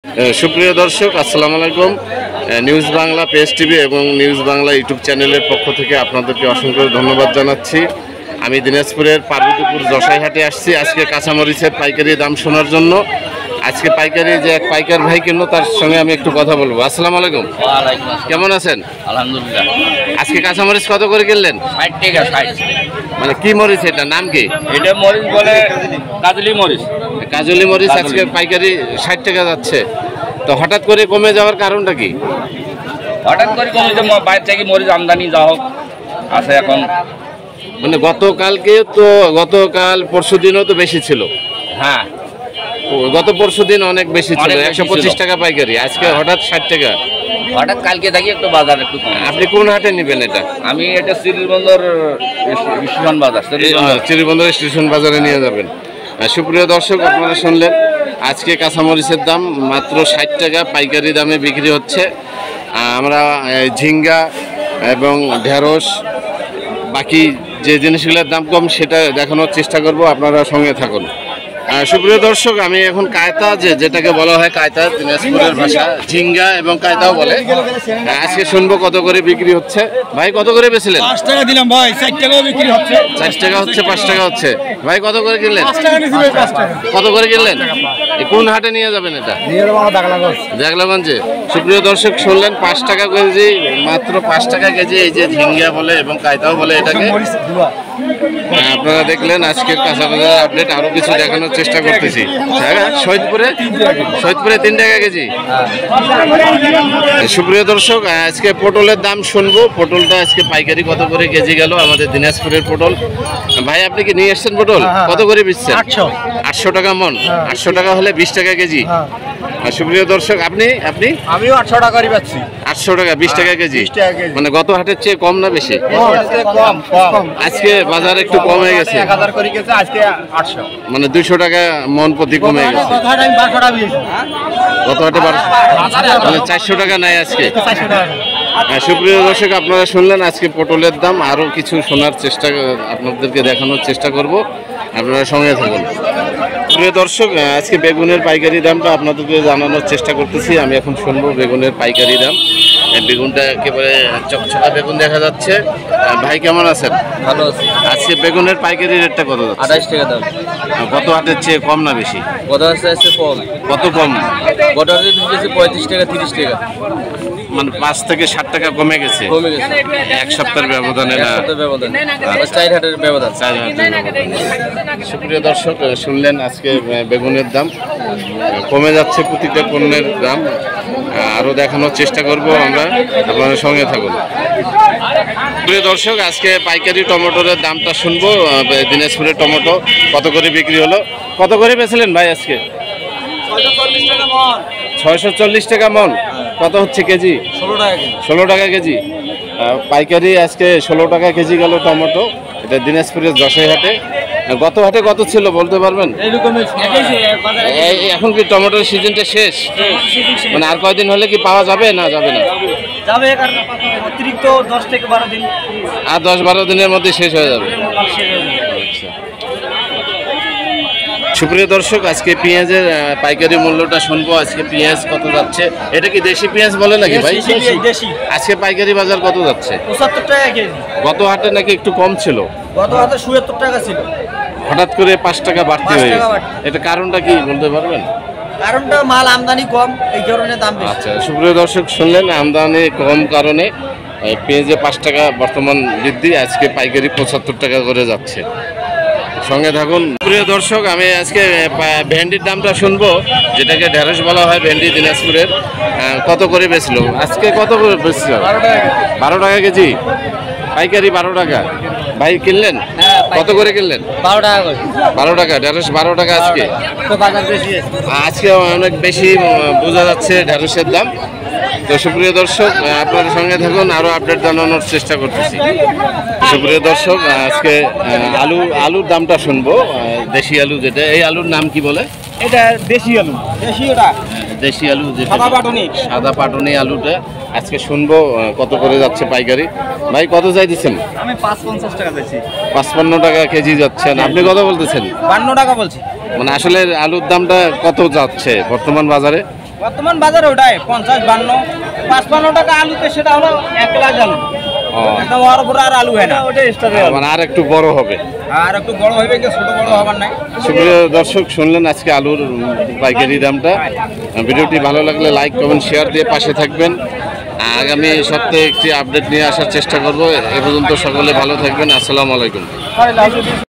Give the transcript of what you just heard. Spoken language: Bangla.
সুপ্রিয় দর্শক, আসসালামু আলাইকুম। নিউজ বাংলা পেজ টিভি এবং নিউজ বাংলা ইউটিউব চ্যানেলের পক্ষ থেকে আপনাদেরকে অসংখ্য ধন্যবাদ জানাচ্ছি। আমি দিনাজপুরের পার্বতীপুর জসাইহাটে আসছি আজকে কাঁচামরিচের পাইকারি দাম শোনার জন্য। আজকে পাইকারি যে এক পাইকার ভাই কিনলো তার সঙ্গে আমি একটু কথা বলবো। আসসালামু আলাইকুম। কেমন আছেন? আলহামদুলিল্লাহ। আজকে কাঁচামরিচ কত করে কিনলেন? 60 টাকা। 60 মানে কি মরিচ এটা, নাম কি? এটা মরিচ বলে কাজলি মরিচ। কাজলি মরিচ আজকে পাইকারি 60 টাকা যাচ্ছে। তো হঠাৎ করে কমে যাওয়ার কারণটা কি? হঠাৎ করে কমে যে বাইরে থেকে মরিচ আমদানি যা হোক আছে এখন। মানে গতকাল পরশু দিনও তো বেশি ছিল। হ্যাঁ, গত পরশু দিন অনেক বেশি ছিল, 125 টাকা পাইকারি। আজকে হঠাৎ 60 টাকা। হঠাৎ কালকে থাকি একটু বাজার একটু কম। আপনি কোন হাটে নেবেন এটা? আমি এটা শ্রীবন্দর স্টেশন বাজার, শ্রীবন্দর স্টেশন বাজারে নিয়ে যাবেন। সুপ্রিয় দর্শক, আপনারা শুনলেন আজকে কাঁচামরিচের দাম মাত্র 60 টাকা পাইকারি দামে বিক্রি হচ্ছে। আমরা ঝিঙ্গা এবং ঢেঁড়স বাকি যে জিনিসগুলোর দাম কম সেটা দেখানোর চেষ্টা করব, আপনারা সঙ্গে থাকুন। সুপ্রিয় দর্শক, আমি এখন কায়তা যেটাকে বলা হয় কায়তা, দিনাজপুরের ভাষা ঝিঙ্গা এবং কায়তাও বলে। আজকে শুনবো কত করে বিক্রি হচ্ছে। ভাই কত করে বেছিলেন? 5 টাকা দিলাম ভাই। 60 টাকাও বিক্রি হচ্ছে। 4 টাকা হচ্ছে, 5 টাকা হচ্ছে। ভাই কত করে কিনলেন? 5 টাকা নিছি ভাই। 5 টাকা। কত করে কিনলেন? কোন হাটে নিয়ে যাবেন এটা? নিয়ে যাবো আমরা দাগলাগঞ্জ। দাগলাগঞ্জে। সুপ্রিয় দর্শক শুনলেন 5 টাকা কেজি, মাত্র 5 টাকা কেজি এই যে ঝিঙ্গা বলে এবং কায়তাও বলে এটাকে। আপনারা দেখলেন আজকের কাঁচা বাজার আপডেট, আরো কিছু দেখানোর চেষ্টা করতেছি। শহীদপুরে 3 টাকা কেজি। সুপ্রিয় দর্শক, আজকে পটলের দাম শুনবো। পটলটা আজকে পাইকারি কত করে কেজি গেল আমাদের দিনাজপুরের পটল। ভাই আপনি কি নিয়ে এসছেন পটল? কত করে বেচছেন? 800 টাকা মন। 800 টাকা হলে 20 টাকা কেজি। সুপ্রিয় দর্শক, আমিও 800 টাকারই পাচ্ছি। 800 টাকা 20 টাকা কেজি। মানে গত হাটের চেয়ে কম না বেশি? কম। আজকে বাজার একটু কমে গেছে। 1000 করে গেছে, আজকে 800। মানে 200 টাকা মন প্রতি কমে গেছে। আমি 1200 টাকা দিয়েছি। গত হাটে 1200, মানে 400 টাকা নেয় আজকে। 400 টাকা। সুপ্রিয় দর্শক, আপনারা শুনলেন আজকে পটলের দাম। আরও কিছু শোনার চেষ্টা, আপনাদেরকে দেখানোর চেষ্টা করব, আপনারা সঙ্গে থাকুন। প্রিয় দর্শক, আজকে বেগুনের পাইকারি দামটা আপনাদেরকে জানানোর চেষ্টা করতেছি। আমি এখন শুনবো বেগুনের পাইকারি দাম। বেগুনটা একেবারে চকচকা বেগুন দেখা যাচ্ছে। ভাই কেমন আছেন? ভালো আছে। আজকে বেগুনের পাইকারি রেটটা কত যাচ্ছে? 28 টাকা দাম। গত হাটের চেয়ে কম না বেশি? গত হাটে আছে কম। কত কম? গত হাটে বিক্রি 35 টাকা 30 টাকা। মানে 5 থেকে 60 টাকা কমে গেছে এক সপ্তাহের ব্যবধানে। না, 4 হাটের ব্যবধান। সুপ্রিয় দর্শক, শুনলেন আজকে বেগুনের দাম কমে যাচ্ছে, প্রতিটা পণ্যের দাম আরও দেখানোর চেষ্টা করব আমরা, আপনারা সঙ্গে থাকুন। প্রিয় দর্শক, আজকে পাইকারি টমেটোর দামটা শুনবো। দিনাজপুরের টমেটো কত করে বিক্রি হলো? কত করে বেচলেন ভাই আজকে? 640 টাকা মন। কত হচ্ছে কেজি? 16 টাকা কেজি। পাইকারি আজকে 16 টাকা কেজি গেল টমেটো। এটা দিনাজপুরের জসাইহাটে। গত হাটে কত ছিল বলতে পারবেন? এখন কি টমেটোর সিজনটা শেষ? মানে আর কয়দিন হলে কি পাওয়া যাবে না যাবে না? যাবে, কারণ অতিরিক্ত 10 থেকে 12 দিন। আর 10-12 দিনের মধ্যে শেষ হয়ে যাবে। সুপ্রিয় দর্শক, আজকে পেঁয়াজের পাইকারি মূল্যটা শুনবো। আজকে পেঁয়াজ কত যাচ্ছে? এটা কি দেশি পেঁয়াজ বলে নাকি ভাই? দেশি। আজকে পাইকারি বাজার কত যাচ্ছে? 75 টাকা কেজি। গত হাটে নাকি একটু কম ছিল। গত হাটে 77 টাকা ছিল। হঠাৎ করে 5 টাকা বাড়তি হয়ে গেছে। এটা কারণটা কি বলতে পারবেন? কারণটা মাল আমদানি কম, এই কারণে দাম বেশি। আচ্ছা, সুপ্রিয় দর্শক শুনলেন আমদানি কম কারণে পেঁয়াজে 5 টাকা বর্তমান বৃদ্ধি। আজকে পাইকারি 75 টাকা করে যাচ্ছে। সঙ্গে থাকুন। প্রিয় দর্শক, আমি আজকে ভেন্ডির দামটা শুনবো, যেটাকে ঢেঁড়স বলা হয় ভেন্ডি দিনাজপুরের। কত করে বেচলো আজকে? কত করে বেচলো? 12 টাকা কেজি পাইকারি। 12 টাকা। ভাই কিনলেন? কত করে কিনলেন? 12 টাকা করে। 12 টাকা ঢেঁড়স। 12 টাকা আজকে। আজকে অনেক বেশি বোঝা যাচ্ছে ঢেঁড়সের দাম। তো সুপ্রিয় দর্শক, আপনার সঙ্গে থাকুন, আরও আপডেট জানানোর চেষ্টা করতেছি। সুপ্রিয় দর্শক, আজকে আলুর দামটা শুনবো। দেশি আলু যেটা, এই আলুর নাম কি বলে? এটা দেশি আলু। দেশি আলু যেটা সাদা পাটনি আলুটা আজকে শুনবো কত করে যাচ্ছে পাইকারি। ভাই কত চাই দিচ্ছেন? আমি 550 টাকা দিচ্ছি। 55 টাকা কেজি যাচ্ছেন। আপনি কত বলতেছেন? 52 টাকা বলছি। মানে আসলে আলুর দামটা কত যাচ্ছে বর্তমান বাজারে? বর্তমান বাজারে ওটাই 50-52 টাকা আলুতে, সেটা হলো 1 লাখ আলু। ও, একদম ওর উপরে আর আলু হয় না, ওটা এক্সট্রা মানে আর একটু বড় হবে। আর একটু বড় হবে, ছোট বড় হবার নাই। সুপ্রিয় দর্শক, শুনলেন আজকে আলুর পাইকারি দামটা। ভিডিওটি ভালো লাগলে লাইক কমেন্ট শেয়ার দিয়ে পাশে থাকবেন। আগামী সপ্তাহে একটি আপডেট নিয়ে আসার চেষ্টা করব। এ পর্যন্ত সকলে ভালো থাকবেন। আসসালামু আলাইকুম।